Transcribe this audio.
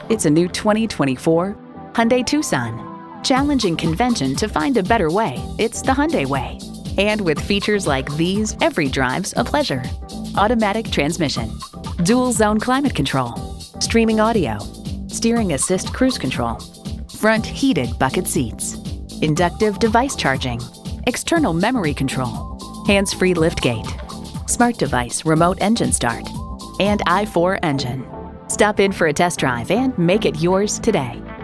It's a new 2024 Hyundai Tucson. Challenging convention to find a better way, it's the Hyundai way. And with features like these, every drive's a pleasure. Automatic transmission, dual zone climate control, streaming audio, steering assist cruise control, front heated bucket seats, inductive device charging, external memory control, hands-free liftgate, smart device remote engine start, and i4 engine. Stop in for a test drive and make it yours today.